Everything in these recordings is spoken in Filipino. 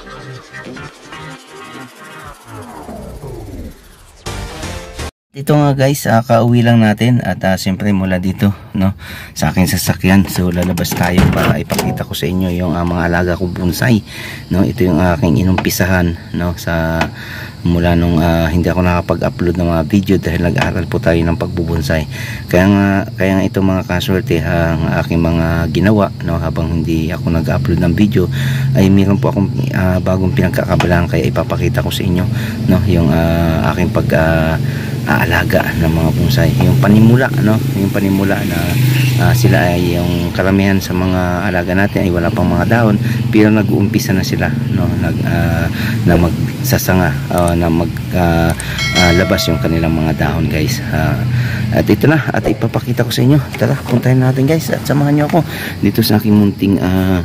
Ito nga guys, kauwi lang natin at siyempre mula dito, no, sa aking sasakyan. So lalabas tayo para ipakita ko sa inyo yung mga alaga kong bonsai, no. Ito yung aking inumpisahan, no, sa mula nung hindi ako nakapag-upload ng mga video dahil nag-aaral po tayo ng pagbubonsai. Kaya nga ito mga kaswerte, ang aking mga ginawa, no, habang hindi ako nag-upload ng video ay meron po akong bagong pinagkakabalaan, kaya ipapakita ko sa inyo, no, yung aking aalaga ng mga bonsai, yung panimula, no, yung panimula na sila ay yung karamihan sa mga alaga natin ay wala pang mga dahon, pero nag-uumpisa na sila, no, na magsasanga, na labas yung kanilang mga dahon guys. At ito na, at ipapakita ko sa inyo. Tara, puntahin natin guys at samahan nyo ako dito sa aking munting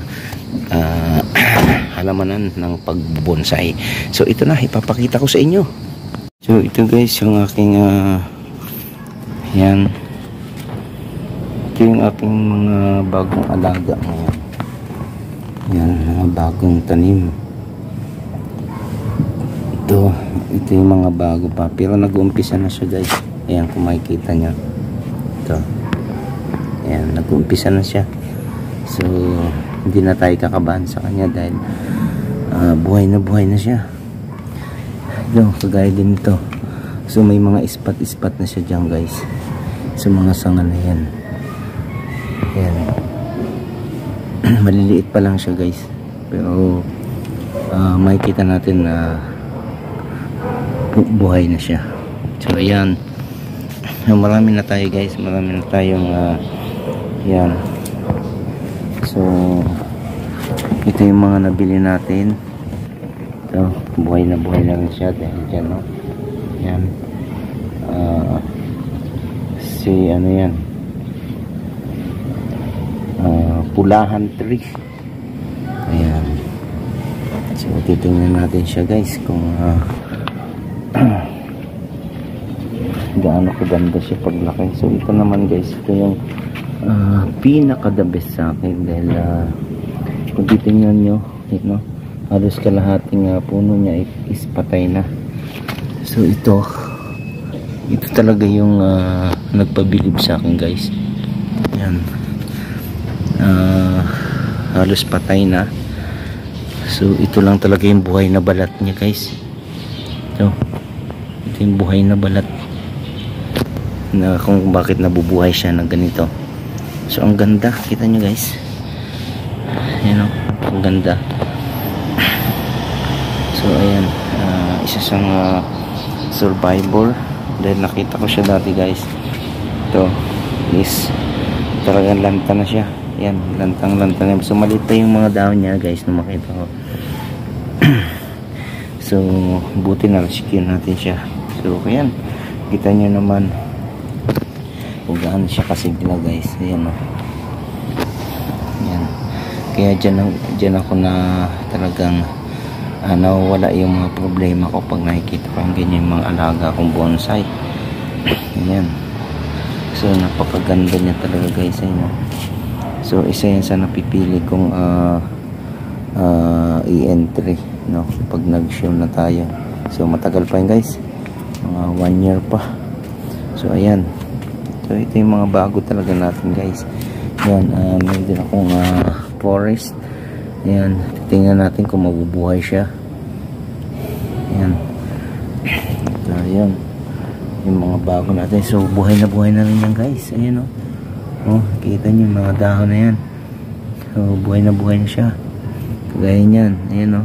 halamanan ng pagbonsai. So ito na, ipapakita ko sa inyo. So ito guys yung aking yan, ito yung aking mga bagong alaga ngayon. Yan, mga bagong tanim. Ito yung mga bago pa, pero nag-uumpisa na siya guys. Ayan, kung makikita nyo ito, ayan, nag-uumpisa na siya. So hindi na tayo kakabahan sa kanya dahil buhay na siya. Ito, kagaya din ito. So may mga ispat na siya dyan guys, sa mga sanga na yan. Ayan. Maliliit pa lang siya guys, pero makikita natin na buhay na siya. So ayan, marami na tayo guys, marami na tayong yan. So ito yung mga nabili natin. Ito, buhay na rin siya dahil dyan, no? Yan. Si ano yan, pulahan tree. Ayan. So titingnan natin siya guys kung gaano kaganda siya paglaki. So ito naman guys, ito yung pinaka the best sa akin dahil kung titingnan nyo, no, halos kalahating puno niya is patay na. So ito talaga yung nagpabilib sa akin guys. Yan, halos patay na. So ito lang talaga yung buhay na balat niya guys. Ito yung buhay na balat na kung bakit nabubuhay siya ng ganito. So ang ganda, kita nyo guys, you know, ang ganda. So ayan, isa siyang survivor dahil nakita ko siya dati guys. Ito is talagang lanta na siya. Yan, lantang na. So maliit pa yung mga dahon niya guys na makita ko. So buti na rescue natin siya. So ayan, kita nyo naman kung gaano siya kasigla guys. Ayan, o. Ayan. Kaya dyan ako na talagang nawawala yung mga problema ko pag nakikita ko yung ganyan mga alaga kong bonsai. Ayan. So napakaganda niya talaga guys. Ayan. So isa yan sa napipili kong i-entry, no, pag nag-show na tayo. So matagal pa yun guys, mga 1 year pa. So ayan. So ito yung mga bago talaga natin guys. Ayan, may din akong forest. Ayan, tingnan natin kung mabubuhay siya. Ayan. So ayan, yung mga bago natin. So buhay na rin yan guys. Ayan, o. Oh, kita nyo yung mga dahon na yan. So buhay na siya. Kagaya nyan. Ayan, o.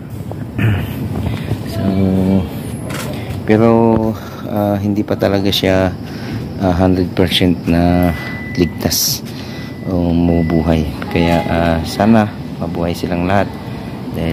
So pero hindi pa talaga siya 100% na ligtas o mabubuhay. Kaya sana mabuhay silang lahat dahil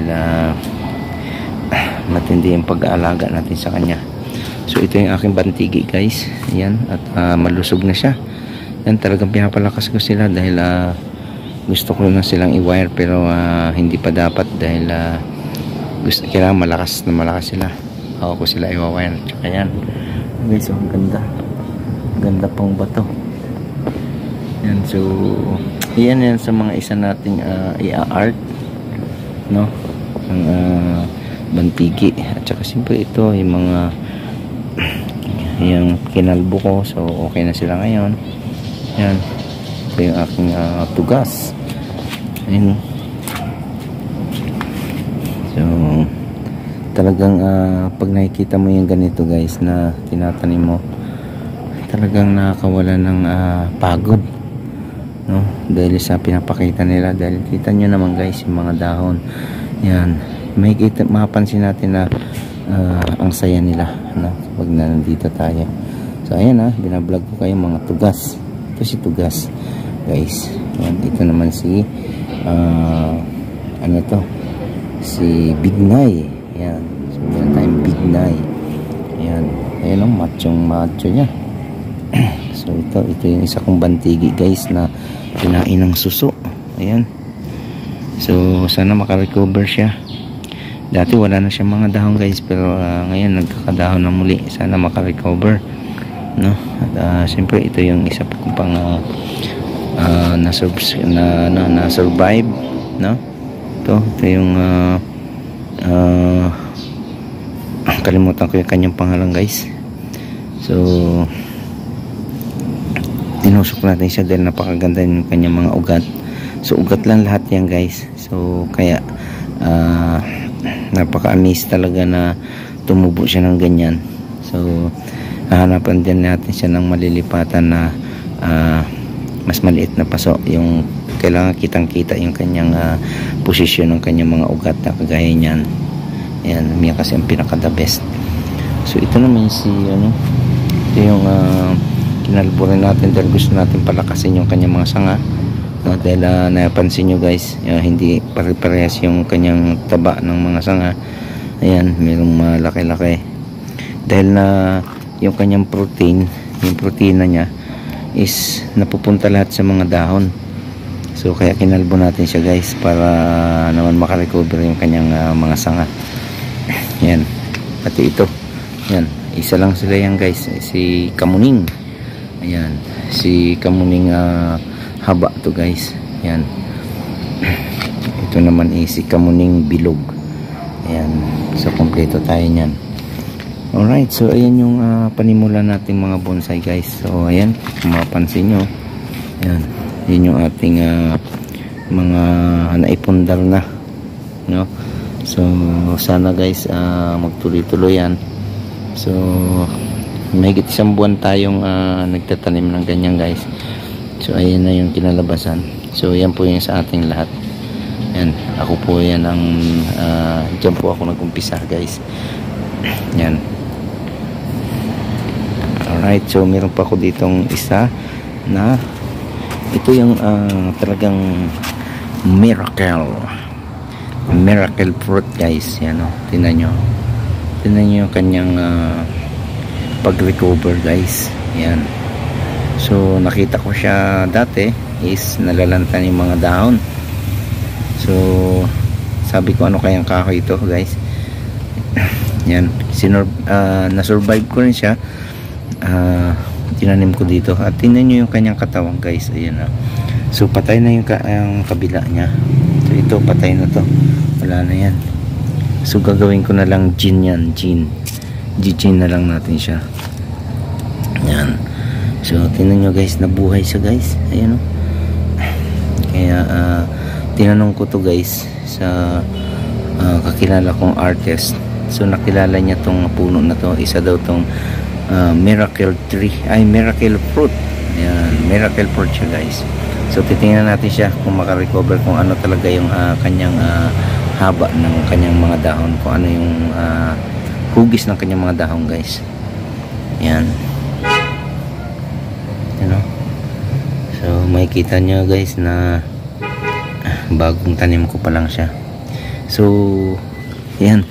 matindi yung pag-aalaga natin sa kanya. So ito yung aking bantigi guys. Ayan, at malusog na siya. Yan, talagang pinapalakas ko sila dahil gusto ko na silang i-wire, pero hindi pa dapat dahil kailangan malakas sila. Ako ko sila i-wire. Ayan guys, ang ganda pang bato. Yan, so yan sa mga isa nating i-art, no. ng bantigi. At saka siyempre ito yung mga yung kinalbo ko, so okay na sila ngayon. Yan, ito yung aking tugas. Ayun. So talagang pag nakikita mo yung ganito guys na tinatanim mo, talagang nakakawala ng pagod, no? Dahil sa pinapakita nila, dahil kita nyo naman guys yung mga dahon. Yan, mapansin natin na ang saya nila, no? Pag nandito tayo. So ayan, binablog ko kayo mga tugas. Ito si tugas guys. Yan, ito naman si ano to, si Bignay. Yan, so meron tayong Bignay. Yan, ayun ang macho nya. So ito yung isa kong bantigi guys na kinain ng suso. Ayan, so sana makarecover siya. Dati wala na siyang mga dahon guys, pero ngayon nagkakadahon na muli. Sana makarecover, no? At siyempre ito yung isa pa kong pang na-survive, no? Ito yung kalimutan ko yung kanyang pangalan guys. So tinusok natin siya dahil napakaganda yung kanyang mga ugat. So ugat lang lahat yan guys. So kaya napaka-amaze talaga na tumubo siya ng ganyan. So hahanapan din natin siya ng malilipatan na mas maliit na paso, yung kailangan kitang kita yung kanyang posisyon ng kanyang mga ugat na kagaya niyan. Ayan, yan kasi ang pinaka the best. So ito naman si ito yung kinalbo rin natin dahil gusto natin palakasin yung kanyang mga sanga, no? Dahil napansin nyo guys, hindi pare-parehas yung kanyang taba ng mga sanga. Ayan, mayroong malaki-laki dahil na yung kanyang protein, yung proteina niya is napupunta lahat sa mga dahon. So kaya kinalbo natin siya guys para naman makarecover yung kanyang mga sanga. Yan, pati ito, yan, isa lang sila yan guys, si Kamuning. Ayan, si Kamuning haba to guys. Yan, ito naman si Kamuning bilog. Ayan, so kompleto tayo nyan. Alright, so ayan yung panimula nating mga bonsai guys. So ayan, kung mapansin nyo, ayan, yun yung ating mga naipundar na, no? So sana guys magtuloy-tuloy yan. So mahigit isang buwan tayong nagtatanim ng ganyan guys. So ayan na yung kinalabasan. So yan po yung sa ating lahat. Yan, ako po yan ang dyan po ako nag-umpisa guys. Yan. Alright, so meron pa ako ditong isa na ito yung talagang miracle fruit guys. Yan, tingnan nyo yung kanyang pag-recover guys. Yan, so nakita ko siya dati is nalalantan yung mga dahon. So sabi ko ano kayang kahoy ito guys. Yan, na-survive ko rin siya. Tinanim ko dito at tingnan nyo yung kanyang katawan guys. Ayan, so patay na yung kabila nya. So ito patay na to, wala na yan. So gagawin ko na lang gin yan, gin na lang natin siya. Yan, so tingnan nyo guys, nabuhay siya guys. Ayan, kaya tinanong ko to guys sa kakilala kong artist. So nakilala niya tong puno na to, isa daw tong miracle tree, ay miracle fruit. Ayan, miracle fruit siya guys. So titingnan natin siya kung makarecover kung ano talaga yung kanyang haba ng kanyang mga dahon, kung ano yung hugis ng kanyang mga dahon guys. Ayan, so makikita nyo guys na bagong tanim ko pa lang siya. So ayan.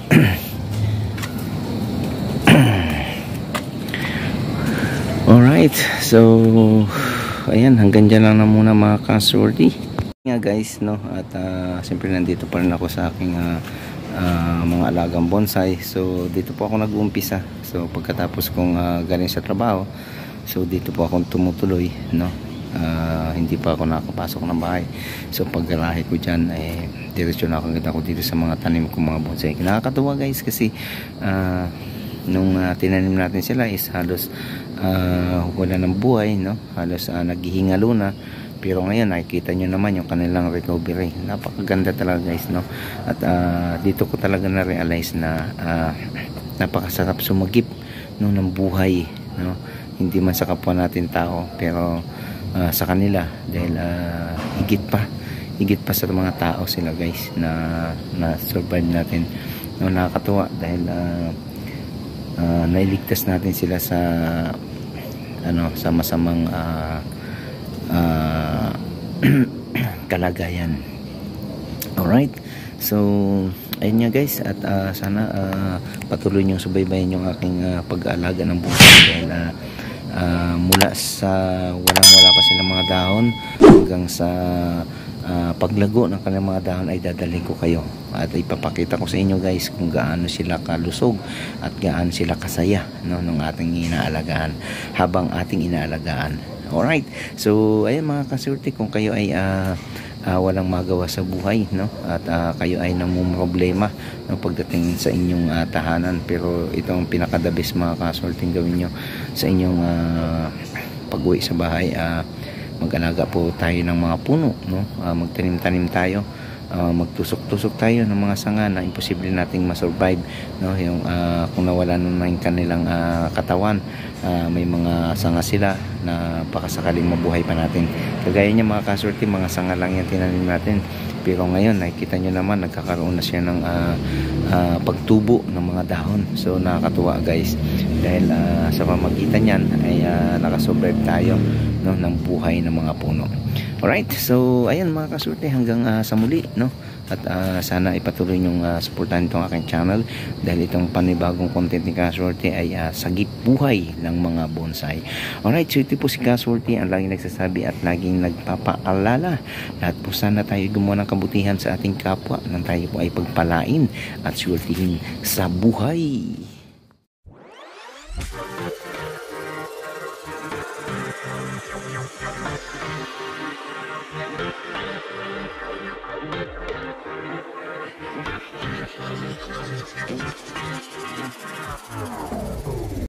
Alright, so ayan, hanggang dyan lang na muna mga kasordi nga guys, no? At siyempre nandito pa rin ako sa aking mga alagang bonsai. So dito po ako nag-uumpisa. So pagkatapos kong galing sa trabaho, so dito po ako tumutuloy, no? hindi pa ako nakapasok ng bahay. So paggarahe ko dyan, diretso na agad ako dito sa mga tanim ko, mga bonsai. Nakakatuwa guys, kasi nung tinanim natin sila is halos wala ng buhay, no? Halos naghihingalo na. Pero ngayon nakikita nyo naman yung kanilang recovery. Napakaganda talaga guys, no? At dito ko talaga na-realize na napakasarap sumagip, no, ng buhay, no? Hindi man sa kapwa natin tao, pero sa kanila, dahil higit pa sa mga tao sila guys, na survive natin, no? Nakakatuwa dahil nailigtas natin sila sa sa masamang kalagayan. Alright, so ayun nga guys, at sana patuloy nyo subaybayan yung aking pag-aalaga ng bonsai, dahil mula sa walang-wala pa silang mga dahon hanggang sa paglago ng kanilang mga dahon ay dadalhin ko kayo at ipapakita ko sa inyo guys kung gaano sila kalusog at gaano sila kasaya, no, ng ating inaalagaan habang ating inaalagaan. Alright, so ayun mga kasurti, kung kayo ay walang magawa sa buhay, no, at kayo ay namumroblema, no, pagdating sa inyong tahanan, pero itong pinaka-the best mga kasurti gawin nyo sa inyong pag-uwi sa bahay, mag-alaga po tayo ng mga puno, no, magtanim-tanim tayo, magtusok-tusok tayo ng mga sanga na imposible nating masurvive, no, yung kung nawala na yung kanilang katawan, may mga sanga sila na baka sakaling mabuhay pa natin. Kagaya niya mga kasurti, mga sanga lang yan tinanim natin, pero ngayon nakikita nyo naman nagkakaroon na siya ng pagtubo ng mga dahon. So nakakatuwa guys, dahil sa pamagitan yan ay nakasurvive tayo, no, ng buhay ng mga puno. Alright, so ayan mga kasurti, hanggang sa muli, no, at sana ipatuloy nyong supportahan itong aking channel, dahil itong panibagong content ni Kasurti ay sagip buhay ng mga bonsai. Alright, so ito po si Kasurti, ang laging nagsasabi at laging nagpapaalala, lahat po sana tayo gumawa ng kabutihan sa ating kapwa, nang tayo po ay pagpalain at swertihin sa buhay.